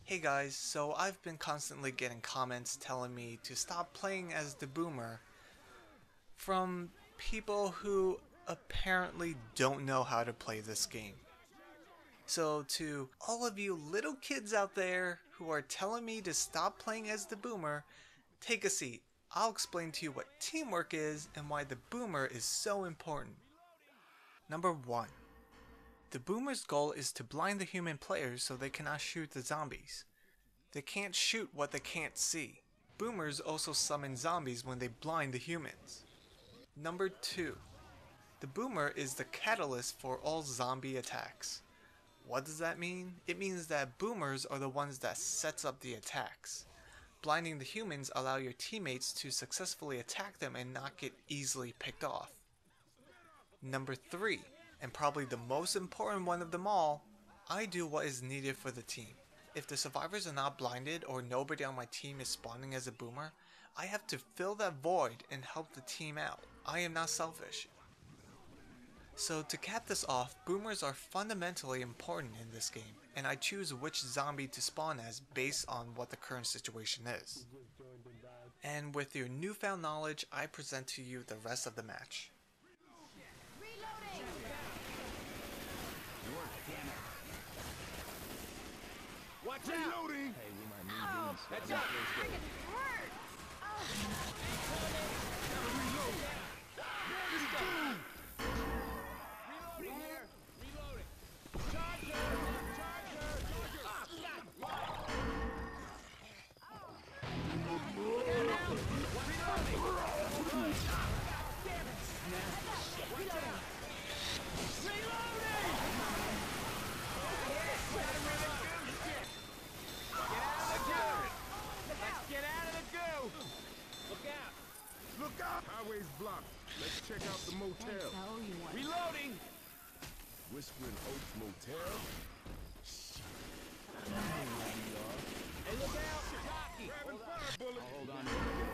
Hey guys, so I've been constantly getting comments telling me to stop playing as the boomer from people who apparently don't know how to play this game. So to all of you little kids out there who are telling me to stop playing as the boomer, take a seat. I'll explain to you what teamwork is and why the boomer is so important. Number 1. The boomer's goal is to blind the human players so they cannot shoot the zombies. They can't shoot what they can't see. Boomers also summon zombies when they blind the humans. Number 2. The boomer is the catalyst for all zombie attacks. What does that mean? It means that boomers are the ones that sets up the attacks. Blinding the humans allow your teammates to successfully attack them and not get easily picked off. Number 3, and probably the most important one of them all, I do what is needed for the team. If the survivors are not blinded or nobody on my team is spawning as a boomer, I have to fill that void and help the team out. I am not selfish. So to cap this off, boomers are fundamentally important in this game, and I choose which zombie to spawn as based on what the current situation is. And with your newfound knowledge, I present to you the rest of the match. Watch out! Reloading! Hey, we might need these. Heads up! Reloading here! Reloading! Charger! Get out of the goo! Look out! Look out! Highway's blocked. Let's check out the motel. Reloading! Whispering Oaks Motel? Hey, look out! Jockey! Grabbing fire bullets. Hold on.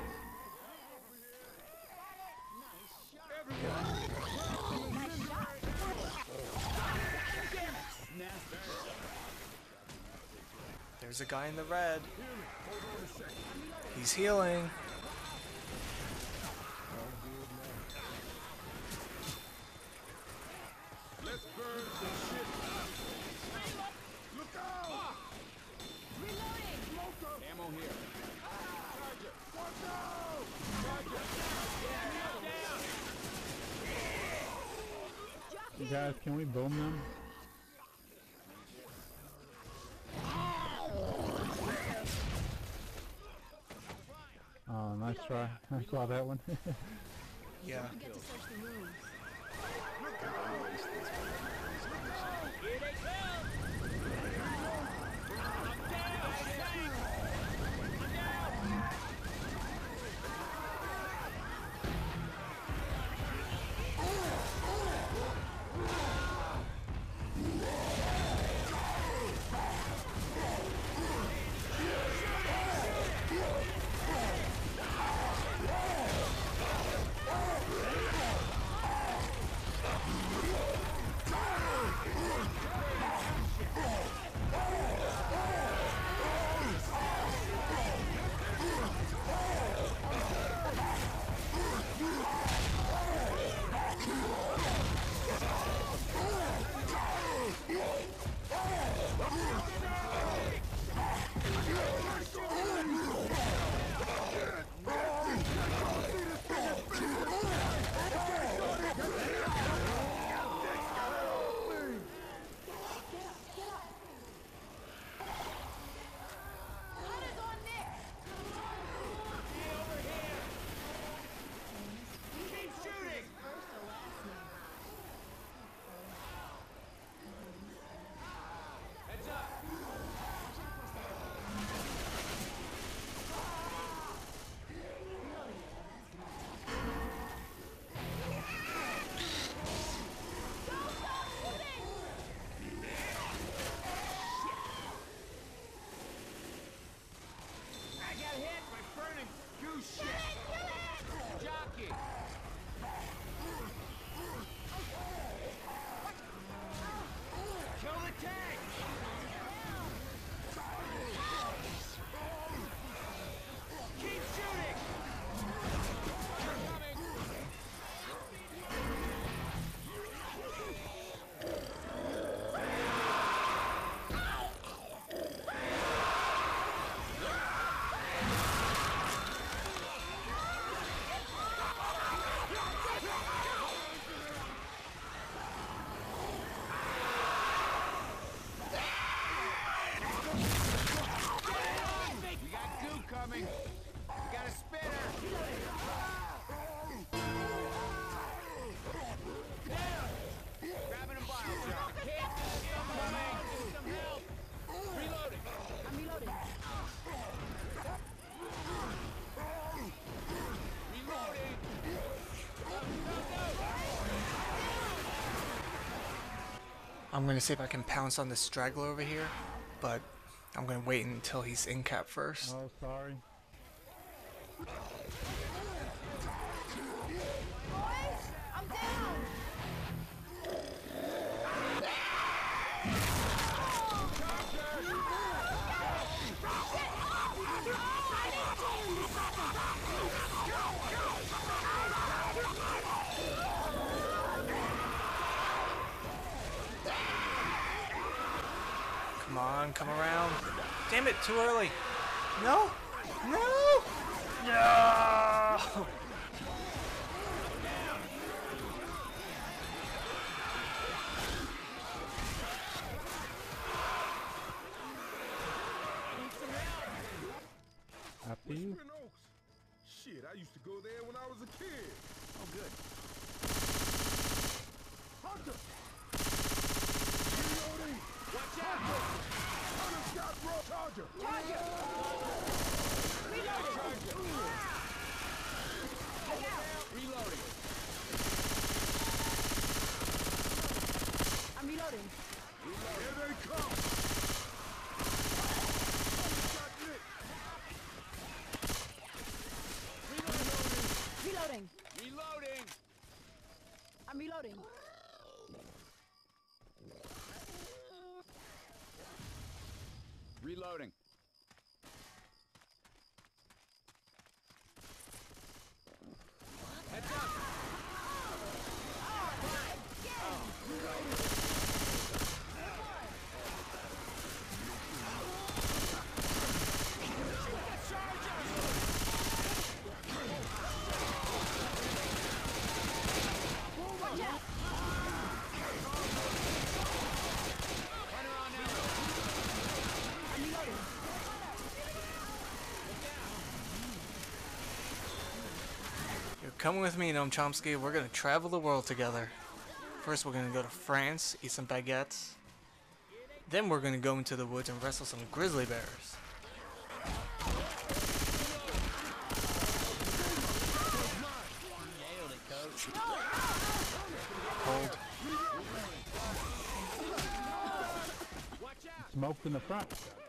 There's a guy in the red. He's healing. Let's burn some shit. Look out! Ammo here. Watch out! Guys, can we boom them? Oh, nice try. I saw that one. Yeah. Here they come! I'm down! I'm down! Keep shooting! Heads up! I got hit by burning goose shit! Jockey! Kill the tank! I'm gonna see if I can pounce on the straggler over here, but I'm gonna wait until he's in cap first. Oh, sorry. I'm down! Come on, come around. Damn it, too early. No! No! No! After you. Twin Oaks. Shit, I used to go there when I was a kid. Oh, good. Hunter! Reloading! Watch out! Hunter's got bro! Charger! Reloading. I'm reloading. Here they come! Got lit. Reloading. Reloading. I'm reloading. Reloading. Heads up. You're coming with me, Noam Chomsky. We're gonna travel the world together. First, we're gonna go to France, eat some baguettes. Then we're gonna go into the woods and wrestle some grizzly bears. Nailed it, coach. Hold. Watch out. Smoked in the front.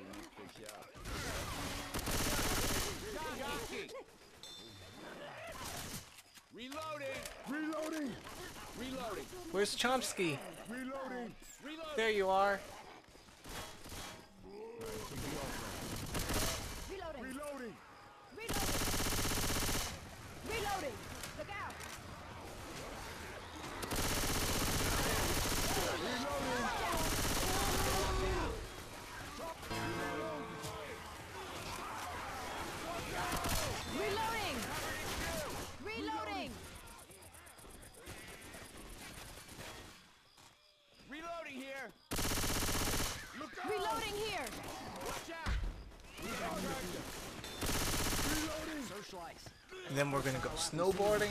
Jockey. Reloading. Reloading! Reloading. Where's Chomsky? Reloading! Reloading. There you are. Reloading. Reloading! Reloading. Reloading. Look out. Reloading. Reloading. Reloading here. Reloading here. Watch out. Socialize. And then we're gonna go snowboarding.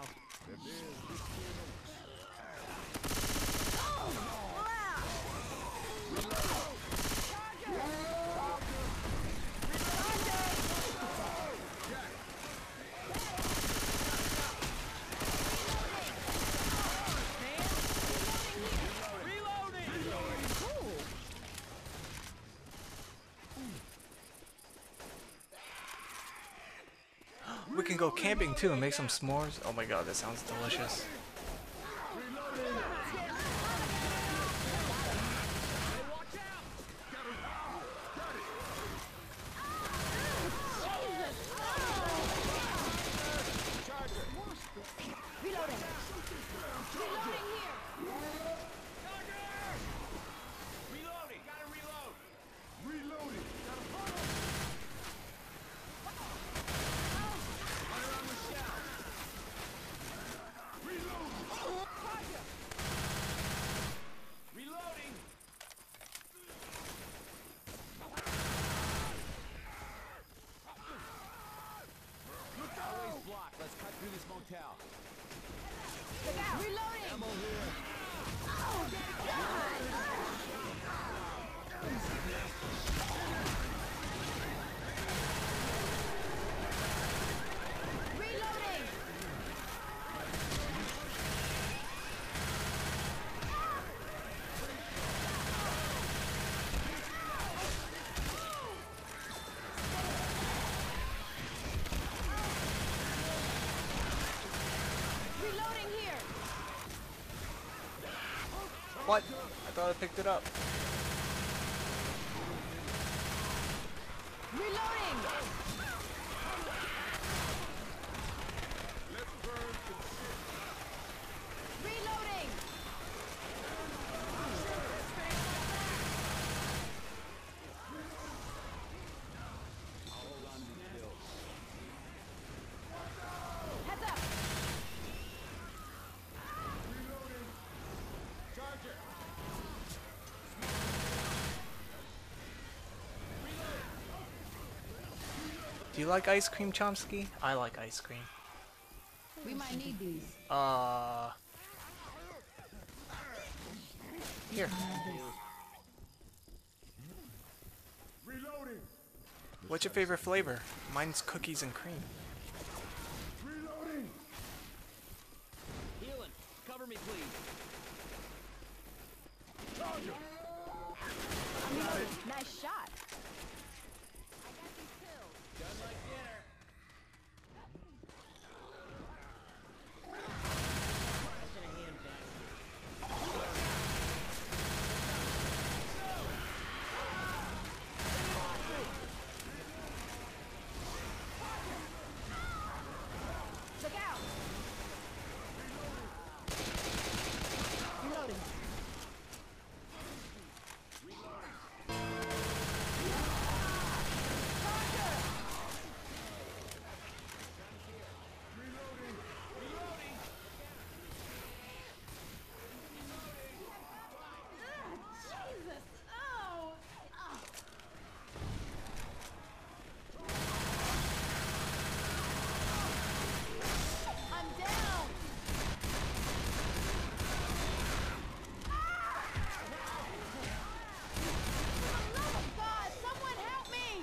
We can go camping too and make some s'mores. Oh my god, that sounds delicious. Reloading. Reloading here. Reloading. Gotta reload. Reloading! Fire on the shell. Reloading! What? I thought I picked it up. Reloading! Let's burn some shit. Reloading! Heads up! Charger. Do you like ice cream, Chomsky? I like ice cream. We might need these. Here. Reloading. What's your favorite flavor? Mine's cookies and cream. Reloading. Healing. Cover me, please. Charger. Nice shot. Done like dinner. Look out! Reloading. Jesus! Oh! I'm down! Oh God! Someone help me!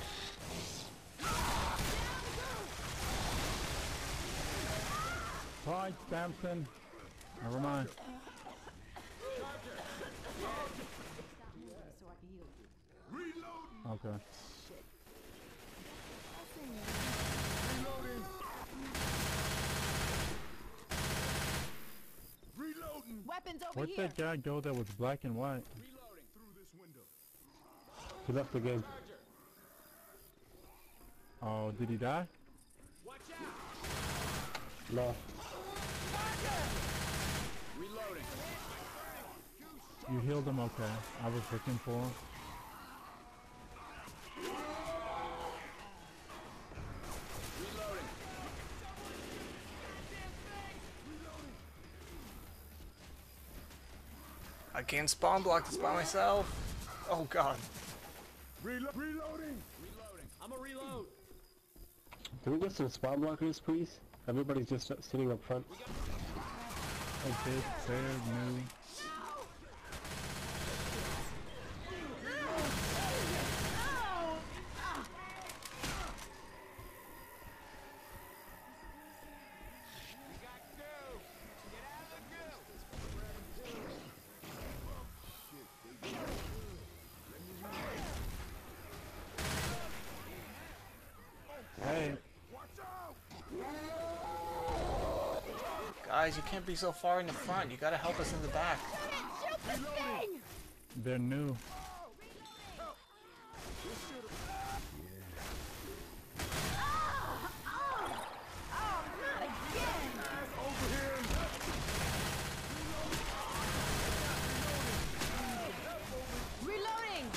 Hi, Samson. Never mind. Reload. Okay. Reloading. Reloading. Weapons over Where'd here! that guy go that was black and white? Reloading through this window. He left again. Oh, did he die? Watch out. No. Reloading. You healed him? Okay. I was looking for him. Reloading. I can't spawn block this by myself. Oh god. Reloading. Reloading. I'm a reload. Can we get some spawn blockers, please? Everybody's just sitting up front. Okay, fair, new. Hey, Guys, you can't be so far in the front. You gotta help us in the back. Shoot the thing! they're new. Oh, not again! Over here. Reloading!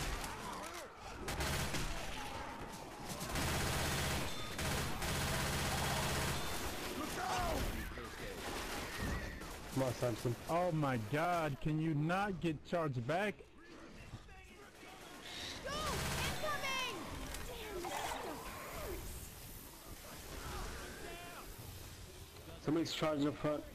Come on, Samson. Oh my god, can you not get charged back? Go! Incoming! Somebody's charging up front.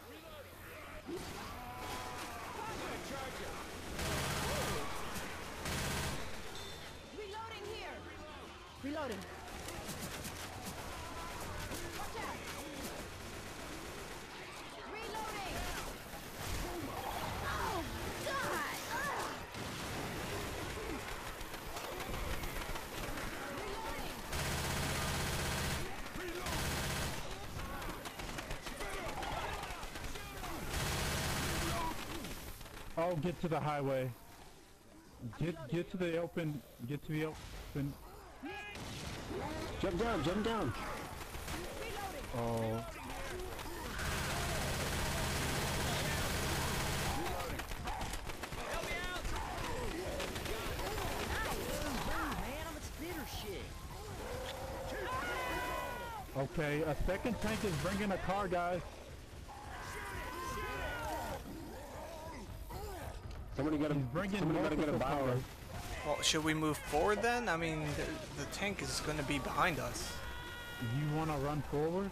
Reloading here! Reloading. Watch out! Reloading! Oh, God! Ugh. all get to the highway. Get to the open. Get to the open. Jump down, jump down. Oh. Okay, a second tank is bringing a car, guys. Somebody got a, He's bringing somebody gotta get a multiple bomber. cars. Well, should we move forward then? I mean, the tank is going to be behind us. You want to run forward?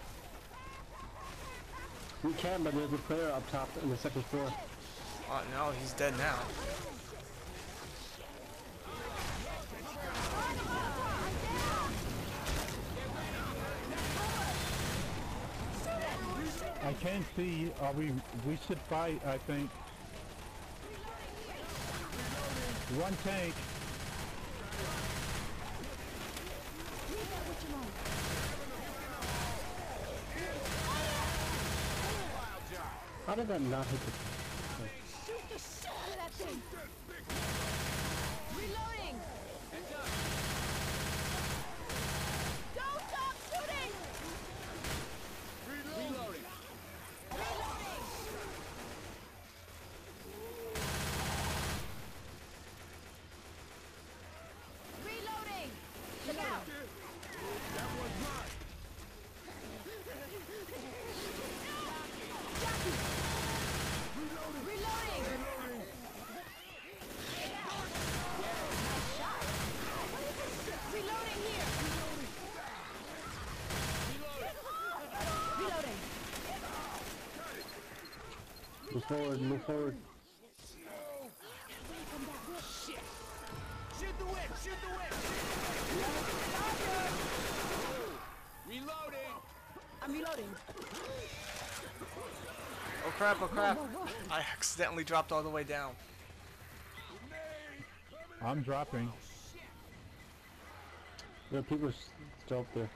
We can, but there's a player up top in the second floor. Oh, no, he's dead now. I can't see. We should fight, I think. One tank. How did that not hit the... Shoot the shit out of that thing. Reloading. Don't stop shooting. Reloading. Reloading. Reloading. Look out. Reloading. Reloading here. Reloading. Move forward, move forward. Shoot the whip! Shoot the whip! Reloading! I'm reloading. Oh crap, oh crap. I accidentally dropped all the way down. I'm dropping. There are people still up there.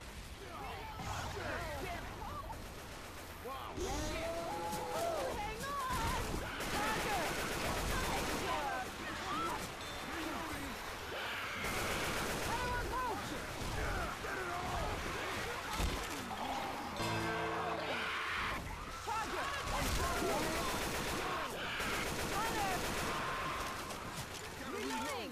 Reloading.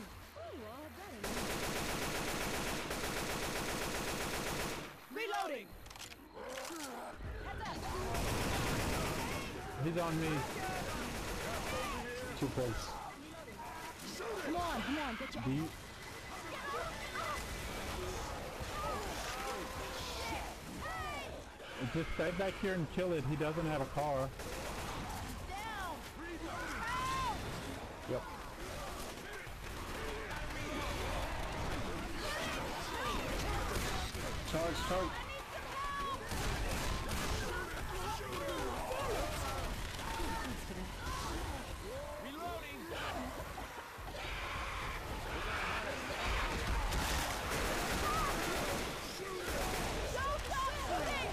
Reloading. He's on me. 2 points. Come on, get your Do you? Just stay back here and kill it. He doesn't have a car. down. Yep. Charge, charge. Don't stop shooting.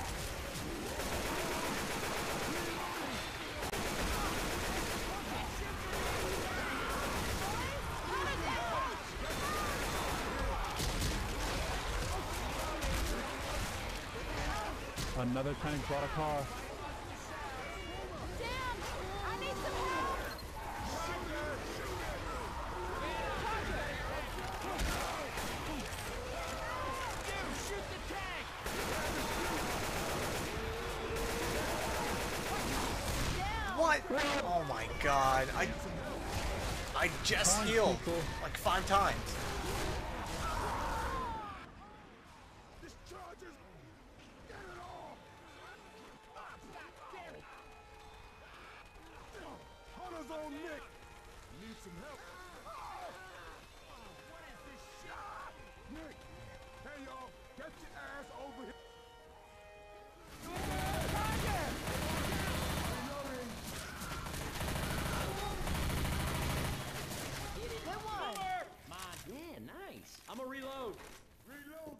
Another tank brought a car. Damn. I need some help. Shoot the tank! Down. What? Oh my god. I just Come on, healed people. like 5 times. This charges. Get it all. Hunter's on Nick. Need some help. What is this shit? Nick. Hey y'all, get your ass over here. Reloading. Good one. Yeah, nice. I'm a reload. Reloading.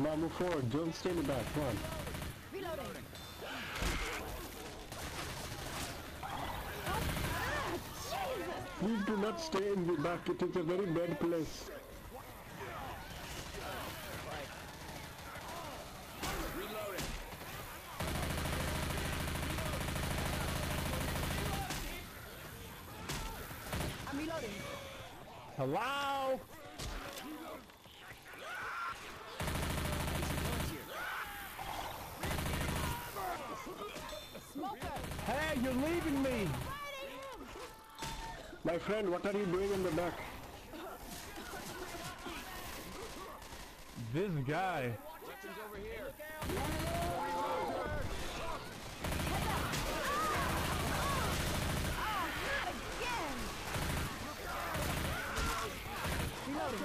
Come on, move forward. Don't stay in the back. Come on. Reloading. Please do not stay in the back. It is a very bad place. Reloading. I'm reloading. Hello? Smoker. Hey, you're leaving me! My friend, what are you doing in the back? This guy. Weapons over here. Again. Reloading.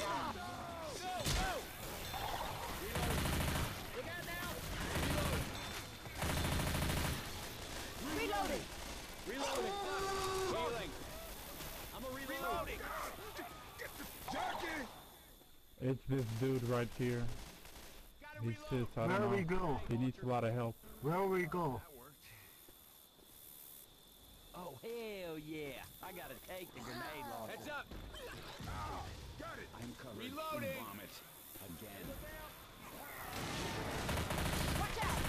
Reloading. Reloading. Healing. I'm a reloading. Jackie! It's this dude right here. He's just, I Where don't we know. go? He needs a lot of help. Where we go? Oh, hell yeah. I gotta take the grenade launcher. Heads up. Got it! I'm covered Reloading. in vomit. Again. Watch out.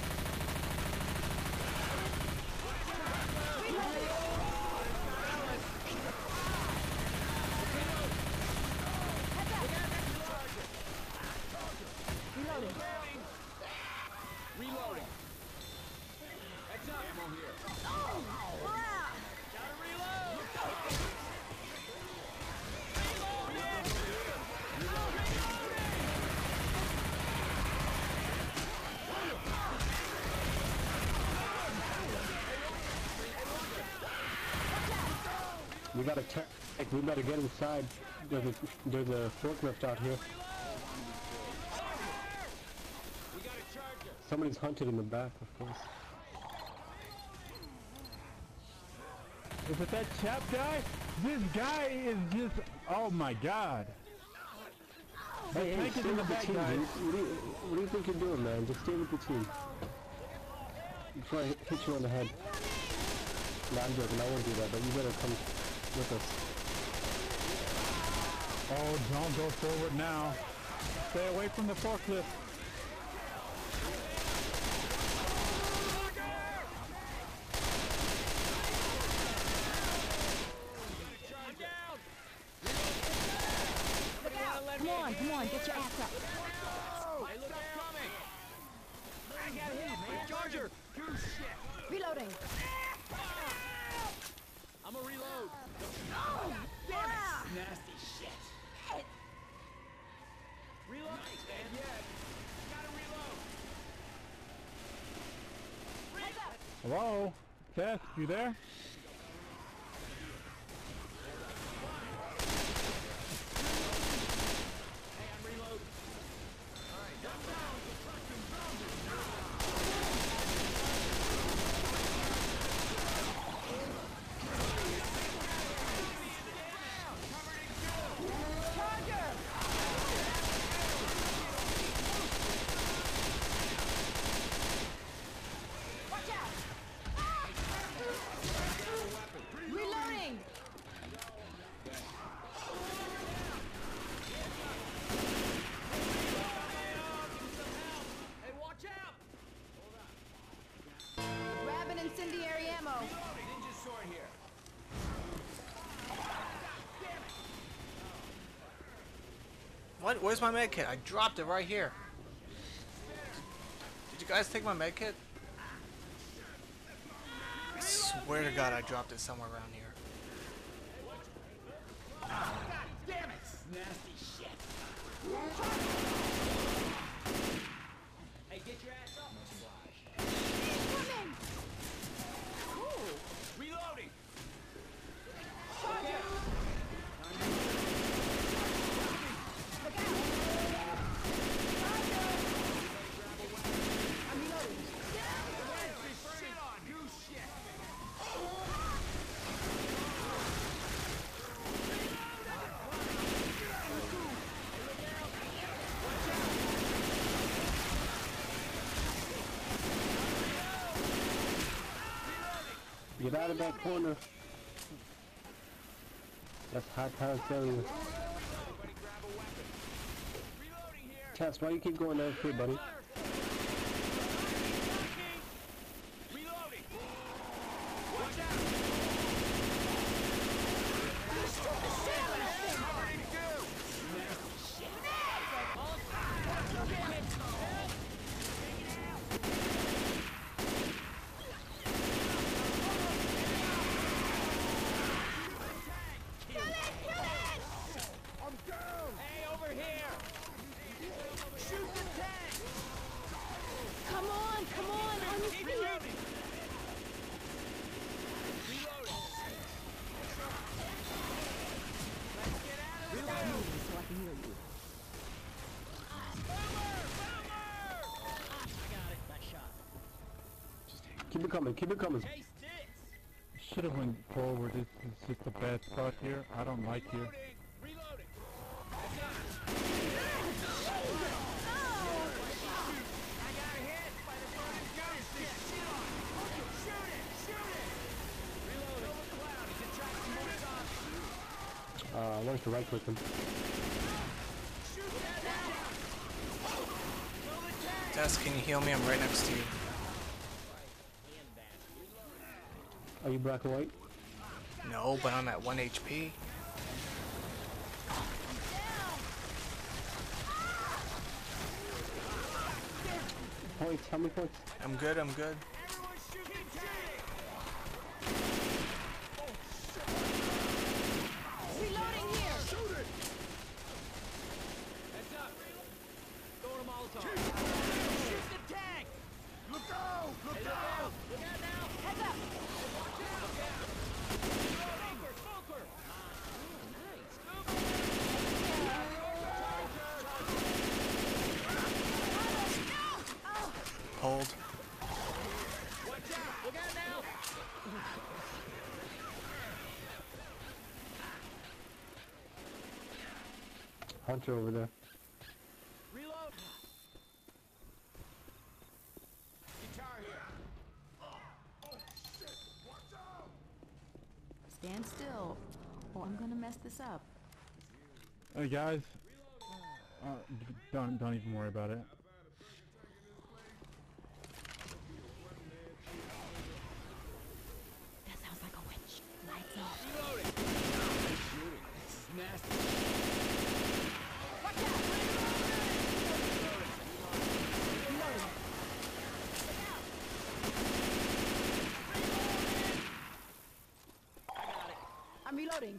Reloading. Reloading. Heads up. Ammo here. Gotta reload. We gotta check. We better get inside. There's a forklift out here. We got a charger. Somebody's hunted in the back, of course. Is it that chap guy? This guy is just, oh my god. Hey, Take it stay in the with the back, team, guys. dude. What do you think you're doing, man? Just stay with the team. Before I hit you on the head. No, I'm joking. I won't do that, but you better come with us. Oh, don't go forward now. Stay away from the forklift. I'm down. Come on, get your ass up. I look coming. I got hit, man. Charger. Good shit. Reloading. I'm a reload. Nasty shit. Reload. Stand yet. Gotta reload. Hello? Tess, you there? Hey, I'm reloading. Watch out. Reloading. Hey, watch out. Grabbing incendiary ammo. Ninja sword here. What? Where's my med kit? I dropped it right here. Did you guys take my med kit? I swear to God, I dropped it somewhere around here. Damn it. Nasty shit. Hey, get your ass up. Coming. Ooh. Reloading. I'm reloading. Shit on. Goose shit. Get out of that corner. That's high power cellular. Tess, why you keep going AFK, buddy? Reloading. Watch out. I'm down! Hey, over here. Shoot the tank. Come on, on your Keep feet. reloading. Reloading. Let's get out of the way. So I can hear you. I got it. Nice shot. Keep it coming, keep it coming. Hey, sticks. Should have went forward. This is just a bad spot here. I don't like here. Reloading. I got hit by the burning gun stick. Shoot it. Reload over cloud. He's attracting more shots. Where's the right click him? Shoot that down. Kill the tank. Tess, can you heal me? I'm right next to you. Are you black and white? No, but I'm at 1 HP. Points, how many points? I'm good, I'm good. Everyone shoot the tank. Reloading here. Heads up. Throwing a Molotov. Shoot the tank. Look out! Look out! Look out now. Heads up. Smoker. Hold. Watch out. Look out now. Hunter over there. Reload. Guitar here. Stand still, or I'm gonna mess this up. Hey guys, don't even worry about it. That sounds like a witch. Lights off. Reloading. This is nasty. Watch out. Reloading. I'm reloading.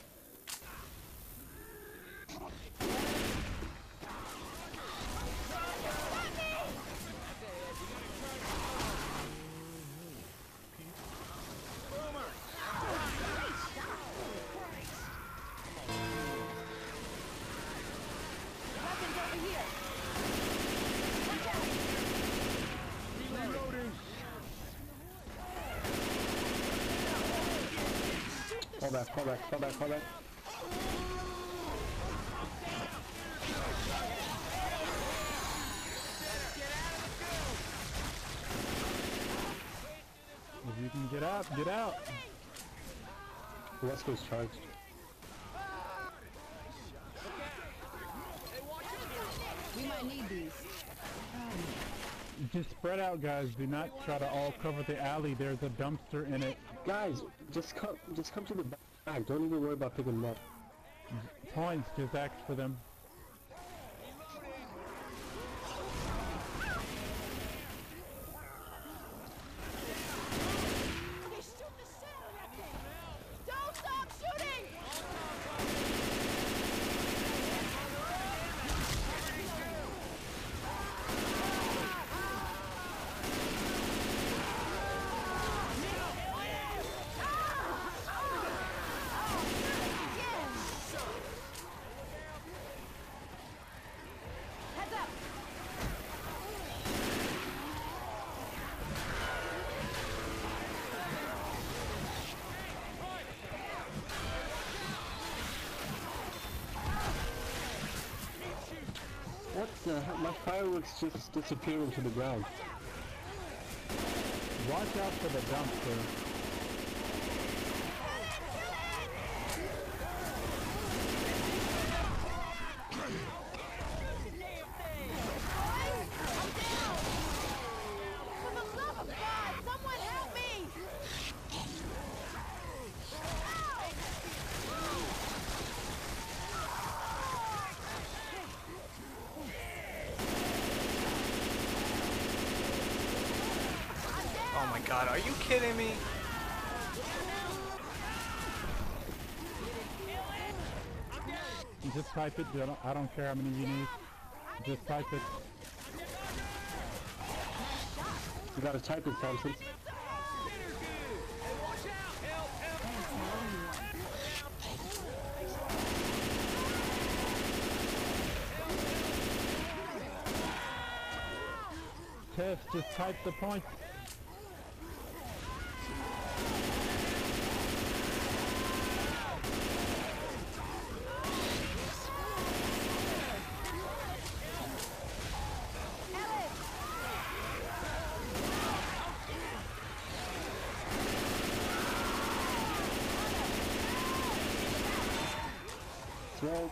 Weapons over here. Watch out. Reloading! Fall back, fall back, fall back, fall back. If you can get out, get out. West Coast charged. We might need these. Just spread out, guys. Do not try to all cover the alley. There's a dumpster in it. Guys, just come to the back. Don't even worry about picking them up. Points, just ask for them. Don't stop shooting! Heads up! What the heck? My fireworks just disappeared into the ground. Watch out for the dumpster. Oh my god, are you kidding me? Just type it. I don't care how many you need. Just type it. You gotta type it, Thompson. Test, just type the points. Smoke.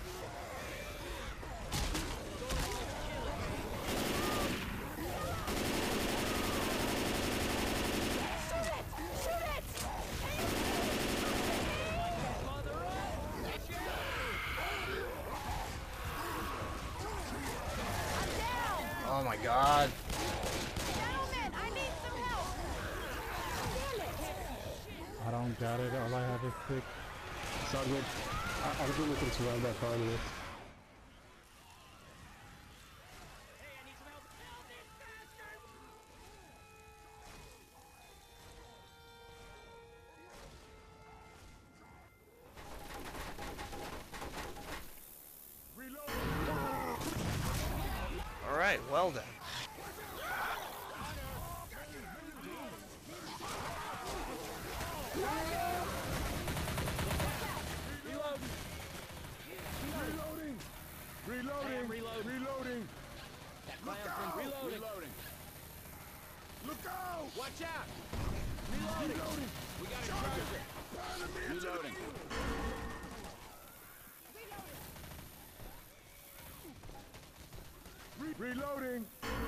Oh my god. Gentlemen, I need some help. Damn it. I don't got it. All I have is 6. It's all good. I'll be looking to round that far anyway. Alright, well then. Reloading! Reloading! Look out! Reloading. Look out! Watch out. Reloading! We got a charger. Reloading. Reloading!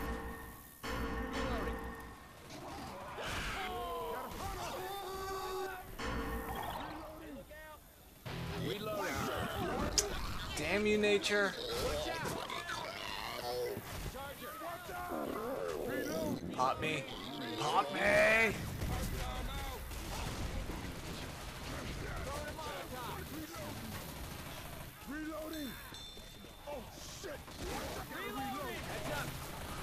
Reloading. Damn you, nature. Pop me. Pop me! Reloading! Oh shit! Reloading! Heads up.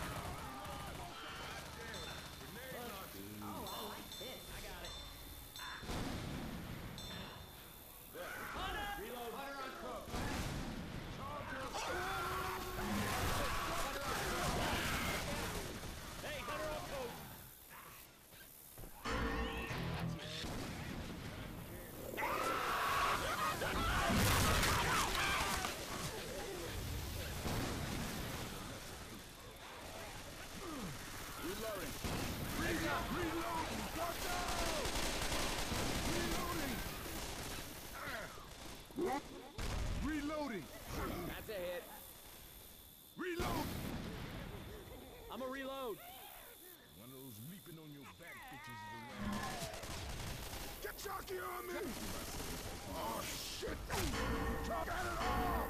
Reloading! That's a hit. Reload! I'm a reload. One of those leaping on your back bitches is around. Get Chucky on me! Oh shit! Chuck at it all!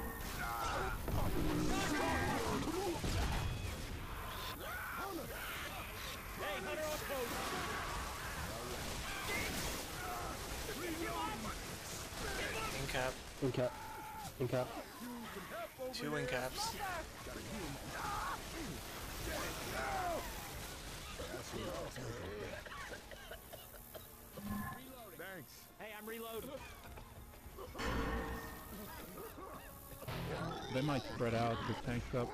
Hey, Hunter on post. Incap. Incap. Incap. 2 incaps. Thanks. Hey, I'm reloading. They might spread out. The tank's up.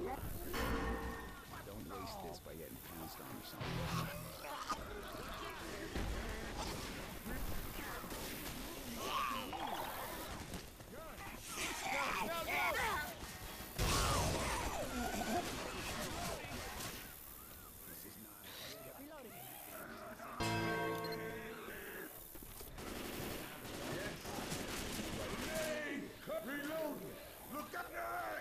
Don't waste this by getting pounced on or something. Reload! Look out there!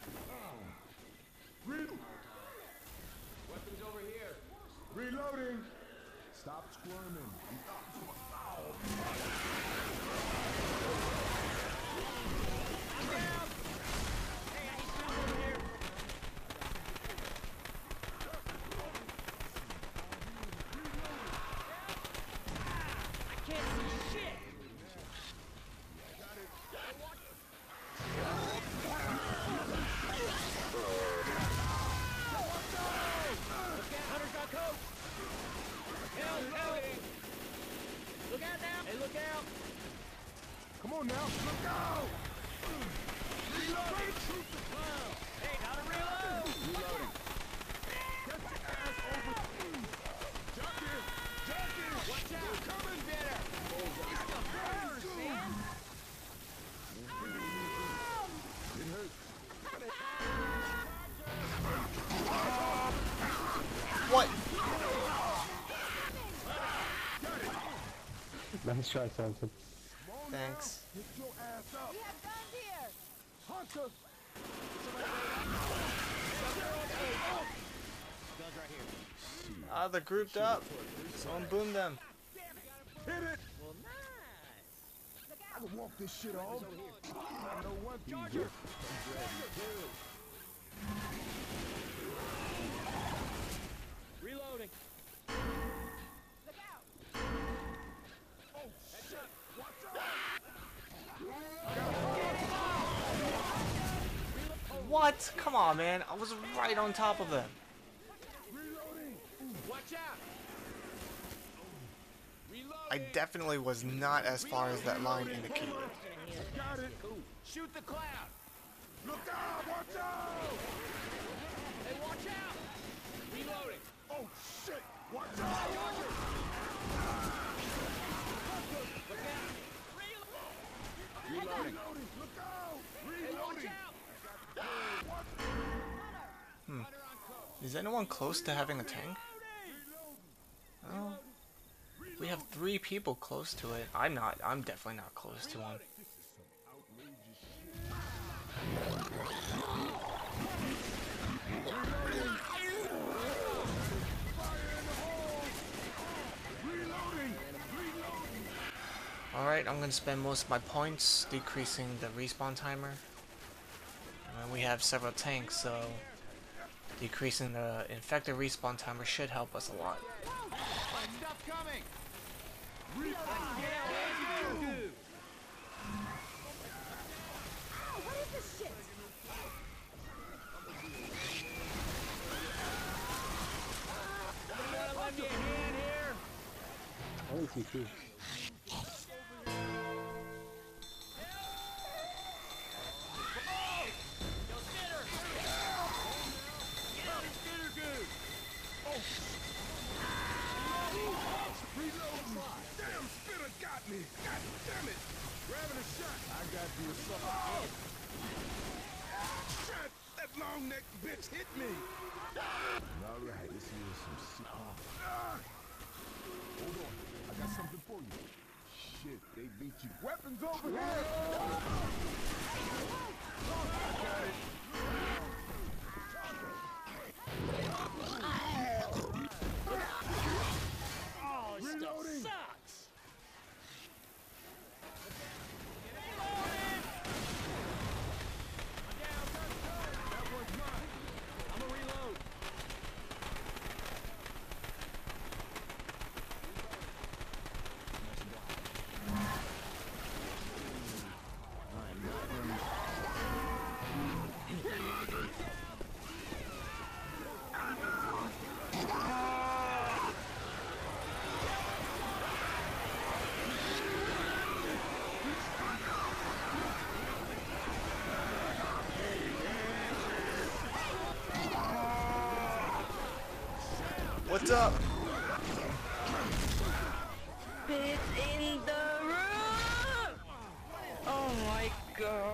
Weapons over here. Reloading! Stop squirming. I can't see shit. Hunter's got coat. Look out now. Hey, look out. Come on now, look out! Reloading! Hey, gotta reload. Reloading. Get your ass over! Junkie! Junkie! Watch out. You coming? Better. Burns, man. It hurts. What? Nice try, Samson. Thanks. Get your ass up! We have guns here. Hunter! Guns right here. Ah, they're grouped up. Someone boom them. Hit it! Well, nice. I can walk this shit off. I know one Charger. Reloading. Look out. Oh, shit! Watch out! What? Come on, man. I was right on top of them. Reloading! Watch out. I definitely was not as far as that line indicated. Got it! Shoot the cloud. Look out! Watch out! Hey, watch out. Reloading. Oh, shit! Watch out! Reloading. Reloading! Look out! Hey, watch Reloading! out. Is anyone close to having a tank? Oh. We have 3 people close to it. I'm not. I'm definitely not close to one. Reloading! Alright, I'm gonna spend most of my points decreasing the respawn timer. And we have several tanks, so decreasing the infected respawn timer should help us a lot. Stuff coming. Oh, what is this shit? Gotta lend me a hand here. I only see 2. Yo, Spitter. Get out of Spitter goo. Reloading! Damn, Spitter got me! God damn it! Grabbing a shot! I got you a sucker. Shit! That long-necked bitch hit me! Alright, this is some shit. Hold on, I got something for you. Shit, they beat you. Weapons over here! I got it. Oh, this stuff Reloading. sucks. That one's mine. I'm gonna reload. I'm not Heads up! It's in the room! Oh my god.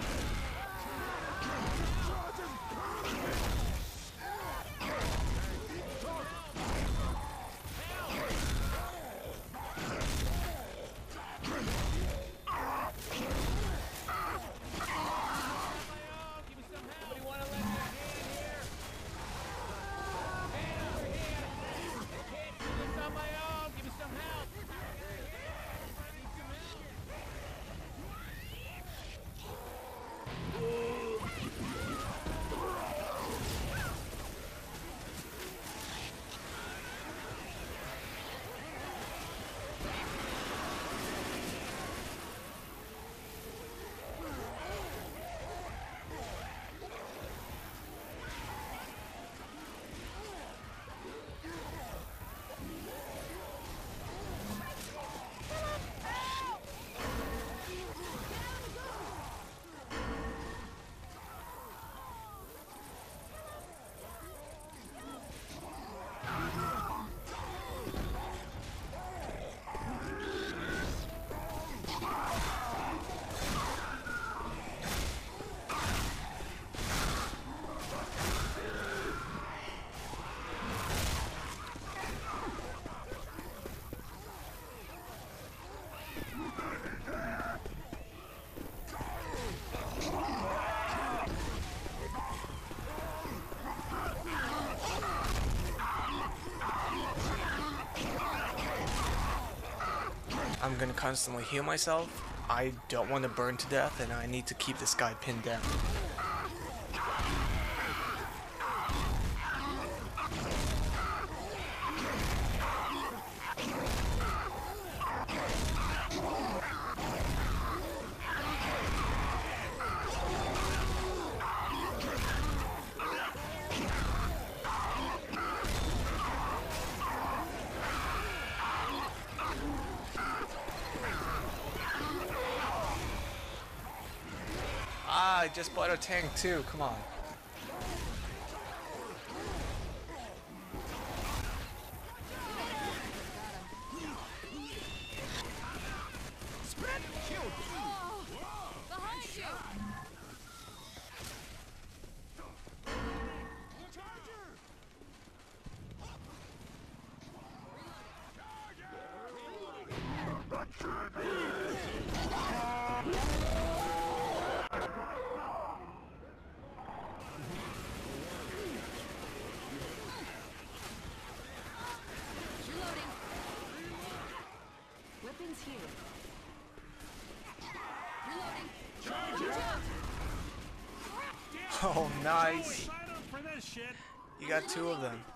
I'm gonna constantly heal myself. I don't want to burn to death, and I need to keep this guy pinned down. I just bought a tank too, come on. Behind you! Reloading. Weapons here. Reloading. Oh, nice. Sign up for this shit. You got two of them.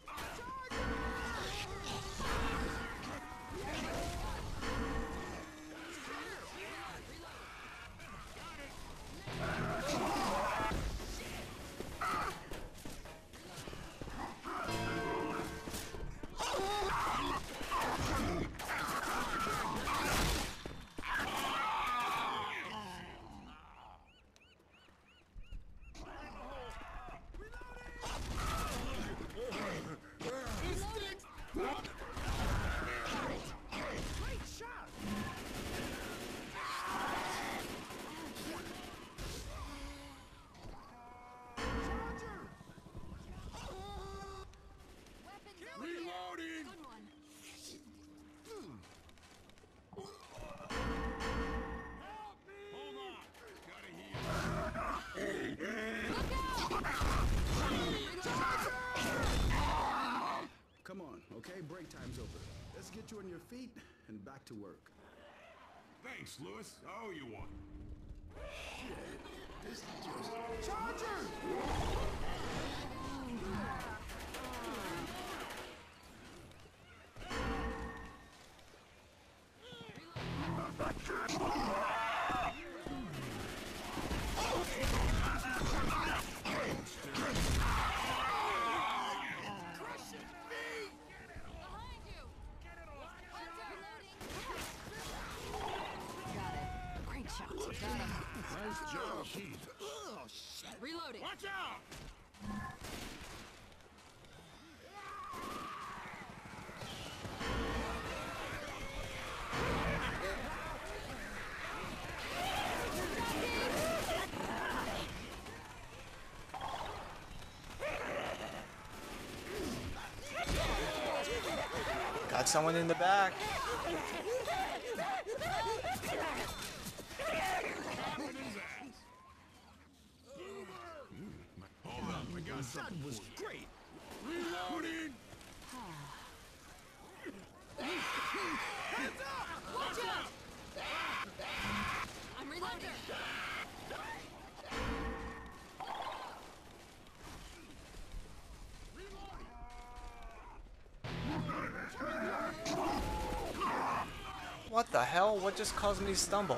Reloading! Good one. Hold on. Gotta heal. Come on, okay? Break time's over. Let's get you on your feet and back to work. Thanks, Lewis. I owe you one. Behind you! Reloading. Got it. Great shot. Got him. Nice job, Jesus. Reloading. Watch out! someone in the back. Hold up, I got something. That was great. Reloading. Hands up! Watch out! I'm reloading. What the hell? What just caused me to stumble?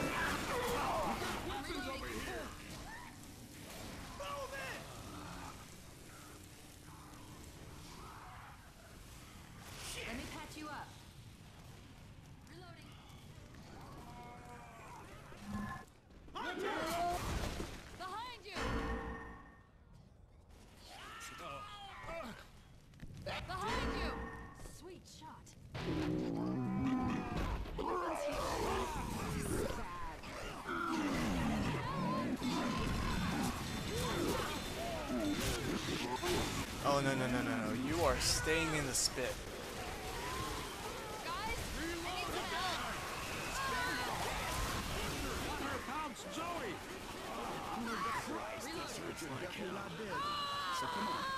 Let me patch you up. Reloading. Behind you! Behind you! Sweet shot. Oh, no, no, no, no, no. You are staying in the spit. Guys, I need some help. Pounce Joey. So come on.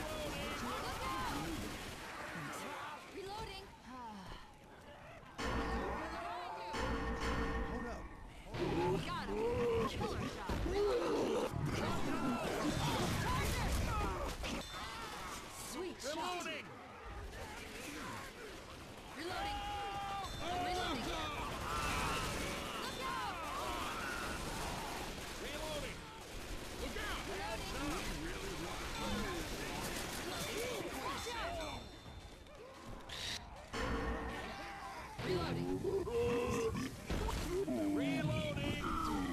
Reloading. Hold up. Got him. Killer shot. Sweet shot. Reloading. Reloading. Reloading. Look out! Reloading. Look out. Watch out! Reloading. Reloading.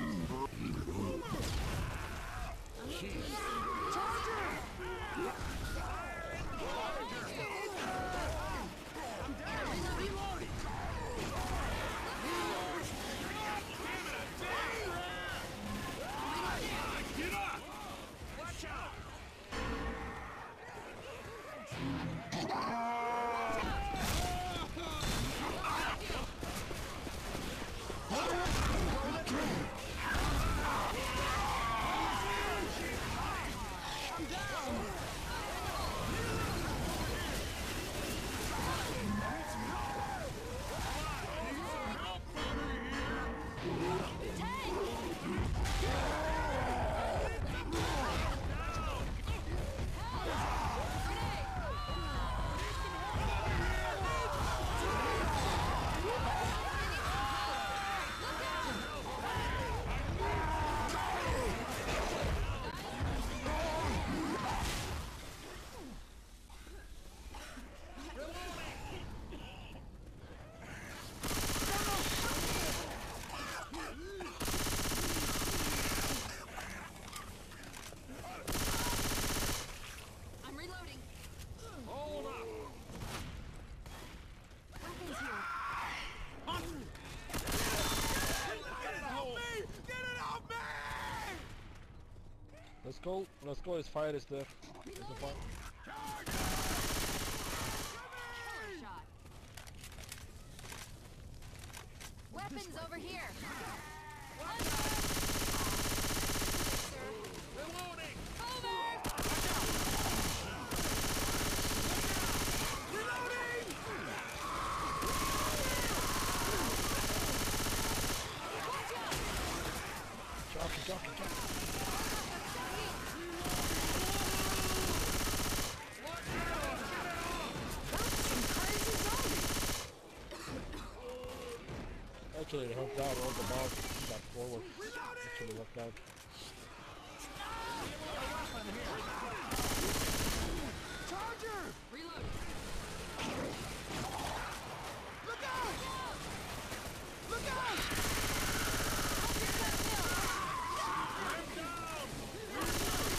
Get up. Watch out. I'm reloading. Hold up. Weapons here. Get it off me! Get it off me! Let's go. Let's go. His fire is there. There's a fire. Killer shot. Weapons over here. Reloading. Actually, it helped out. All the balls got forward. Actually worked out. Charger! Reloading. Look out! Look out! I'm down!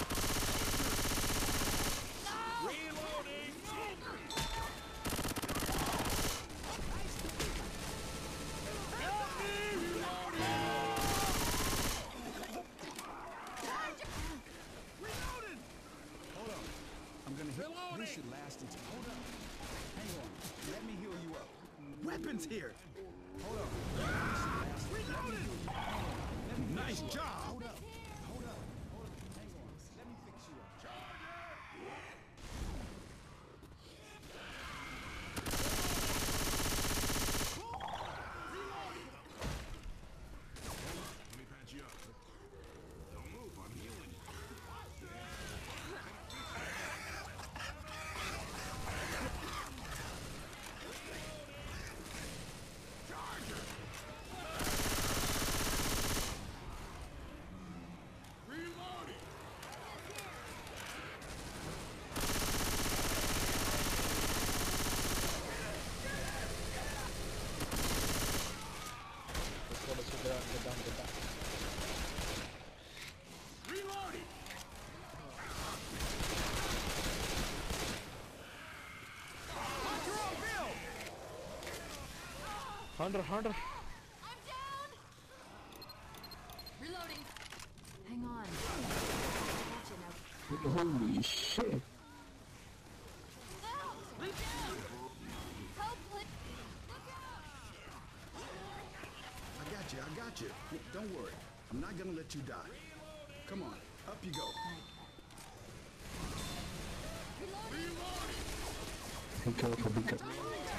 Reloading! happens here? Hold up. Reloading! Nice job! Hold up. Hang on. Let me fix you up. Let me patch you up. Don't move, I'm healing. Reloading! Reloading! Watch your own bill! Hunter. I'm down! Reloading. Hang on. Gotcha now. Holy shit. Look down! Help, please! Look out! I got you. Don't worry. I'm not gonna let you die. Come on, up you go. Be careful, be careful.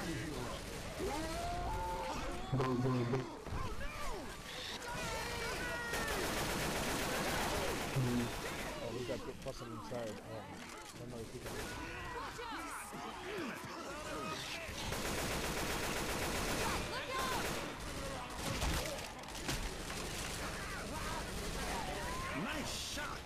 Go. Oh, we got good person inside. I don't know if we can. Nice shot.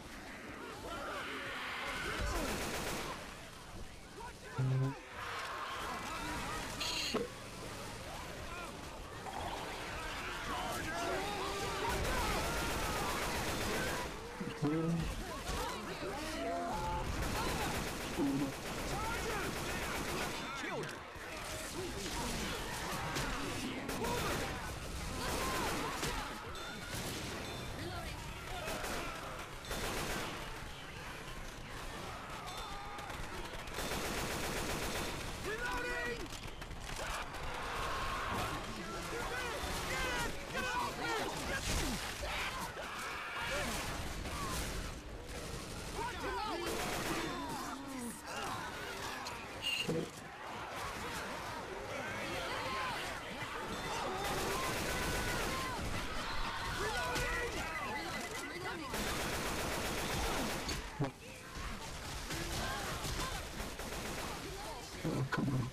Oh, come on.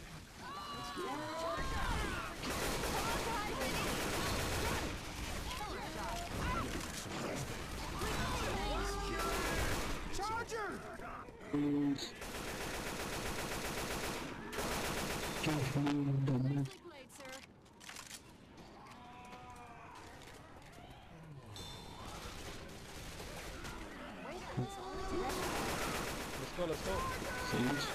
Charger! Please. Give me the move. Blade, sir. Let's go. Sage.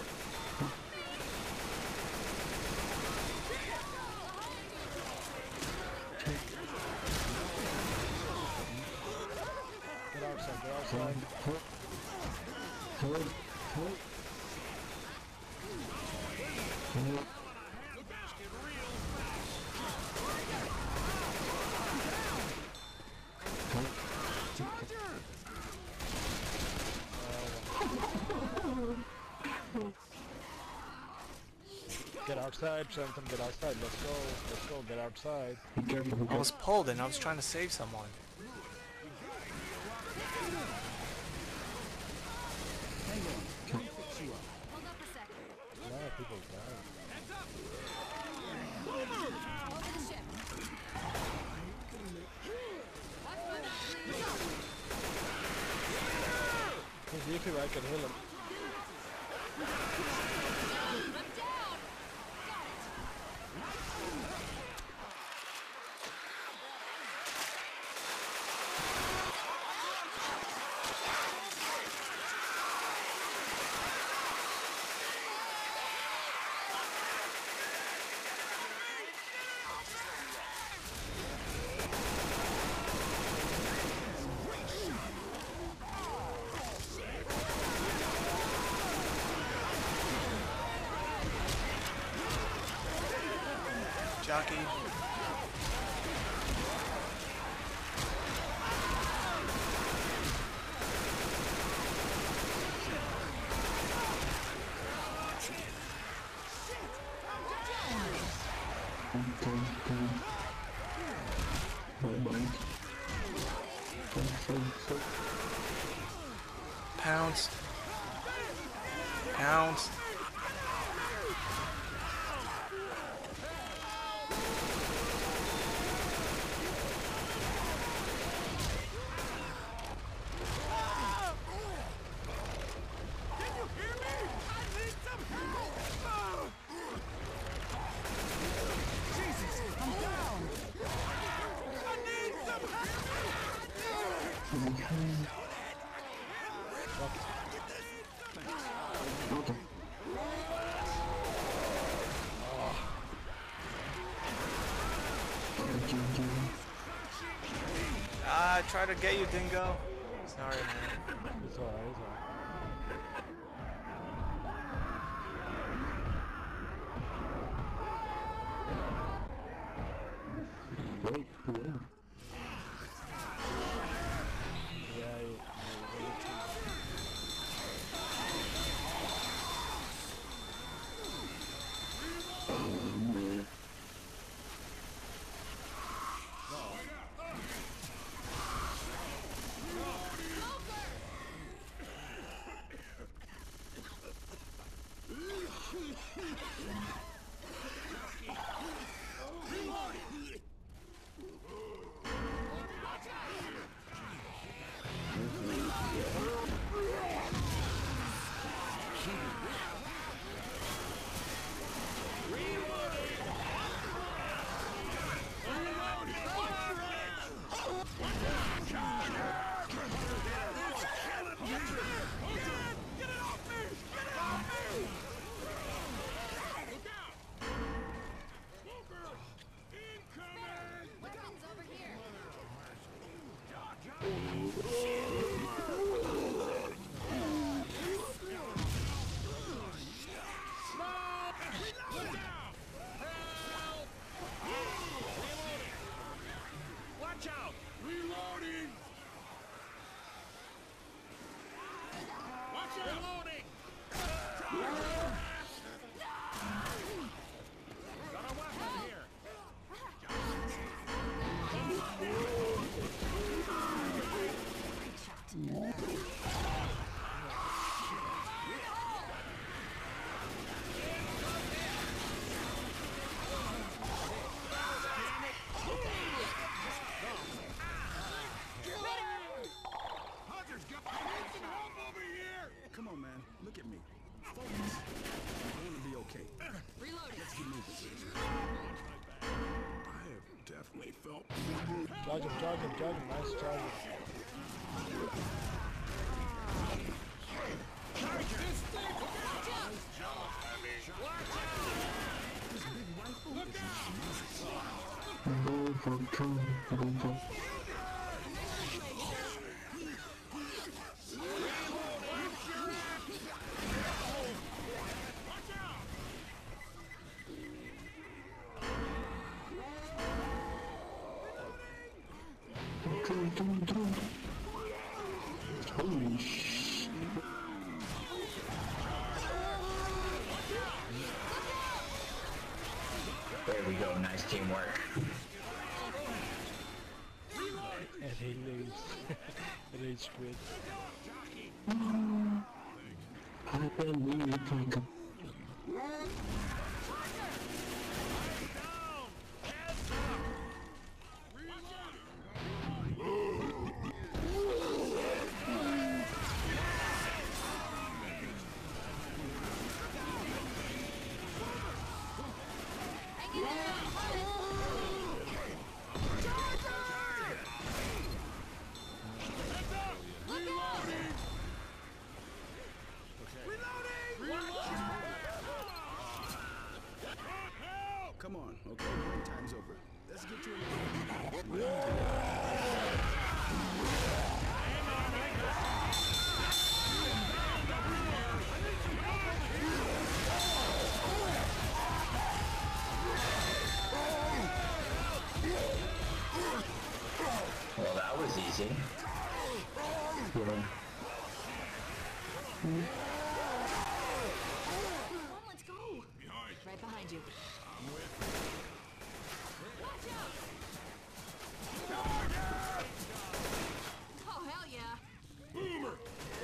Get outside. Hold. Get outside, Trenton, get outside. Let's go, get outside. Be careful, be I was pulled and I was trying to save someone. Hold up a second. A lot of people die. Over the ship. Watch my back, please. He's easy, I can heal him. I'm down! Got it! Jockey. Pounce. Pounce. I try to get you, Dingo. Sorry, man. It's alright, it's alright. Wait, yeah. Watch out! Reloading! Watch out! Reloading! Got a weapon here! Hunter's got some help over here! Come on, man. Look at me. Focus. I'm going to be okay. Reloading. Let's get moving. I have definitely felt... Charge him. Nice charge. Go for control. Go for... Control. Holy shit. There we go, nice teamwork. And he leaves. Rage quit. I can really think of... Reloading! Well, that was easy. Yeah. Let's go. Right behind you. Oh, hell yeah. Boomer!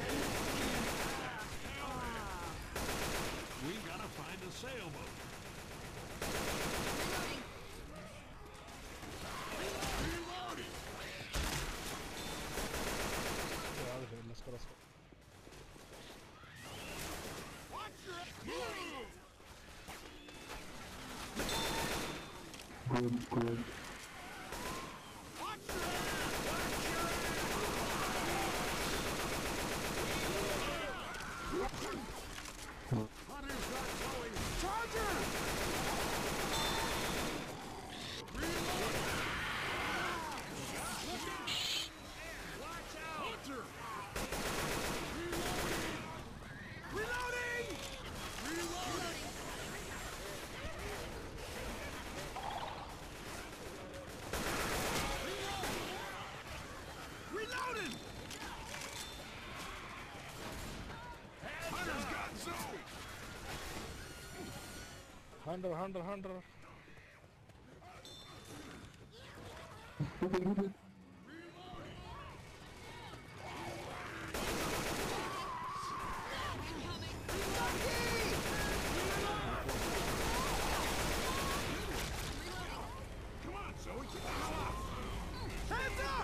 We gotta find a sailboat. Reloading! Let's go. Good. Hunter's got towing. Charger! Watch out! Hunter! Reloading! Reloading! Reloading! Hunter's got zone! Hunter. Come on, Zoe, get the hell up! Hands up!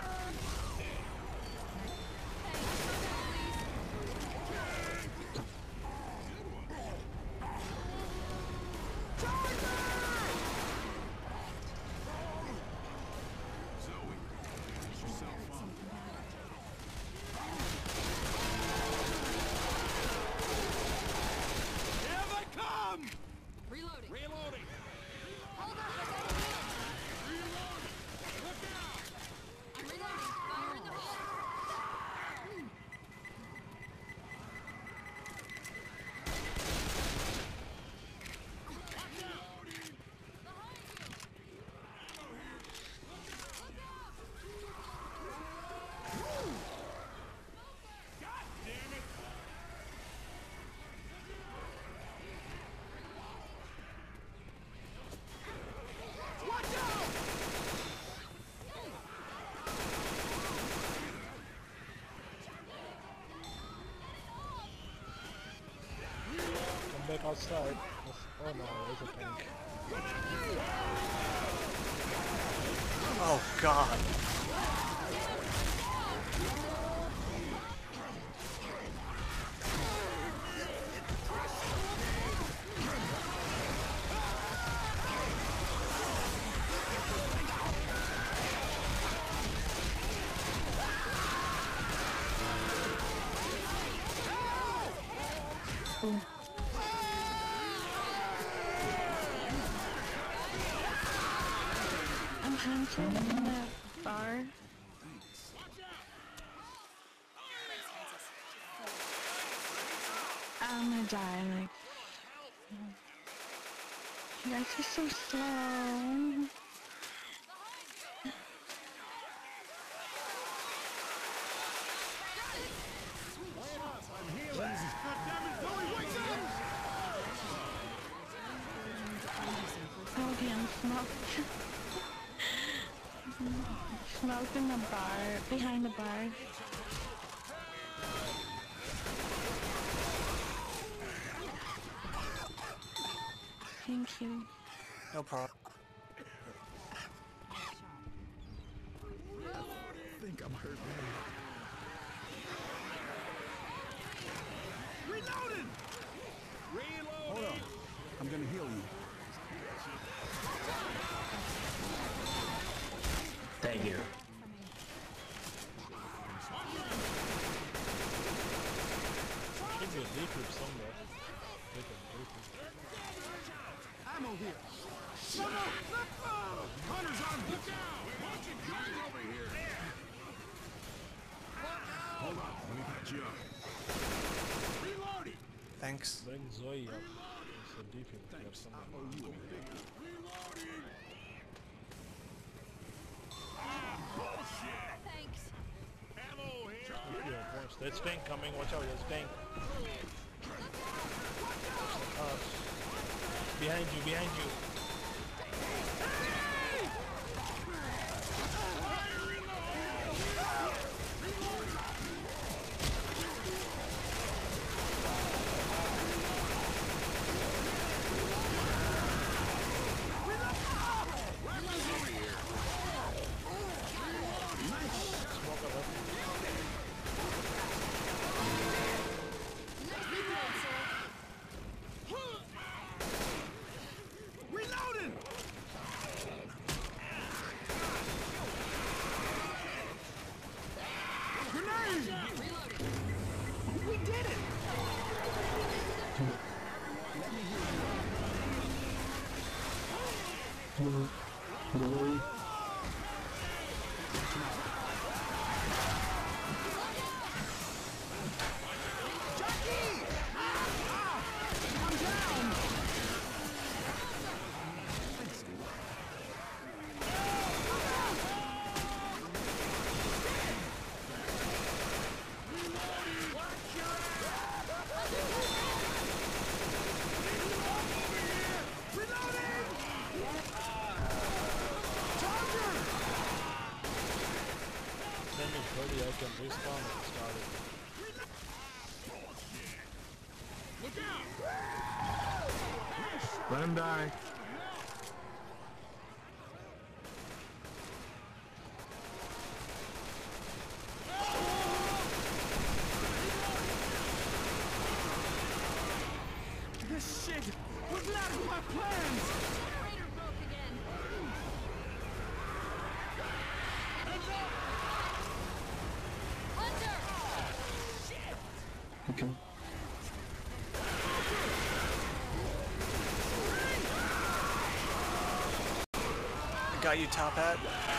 Zoe, get yourself up. Here they come! Reloading. Reloading! Hold on. Look out! I'm reloading. Fire in the hole. God damn it! Watch out! Come back outside. Oh no, there's a tank. Oh god. I'm hunting in the bar. I'm gonna die, like... You guys are so slow. God damn it, Zoe, wake up! Oh damn, smoke. Smoke in the bar, behind the bar. Thank you. No problem. I think I'm hurt, man. Reloading! Hold on. I'm gonna heal you. Thank you. Should be a decrypt somewhere. Ammo here. Hunter's on! Look out! Watching guns over here! Hold on, let me patch you up. Reloading! Thanks. Bring Zoe up. It's a decrypt here somewhere. Reloading! Bullshit! There's tank coming. Watch out, there's tank. Behind you, behind you. I can respawn at the start of it. Look out! Let him die. This shit was not in my plans! Generator broke again. Hunter! Shit! Okay. I got you, Top Hat.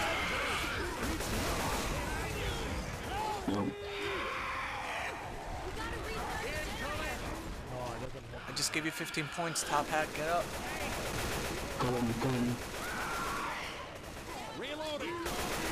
No. I just gave you 15 points, Top Hat. Get up. Go on. Reloading!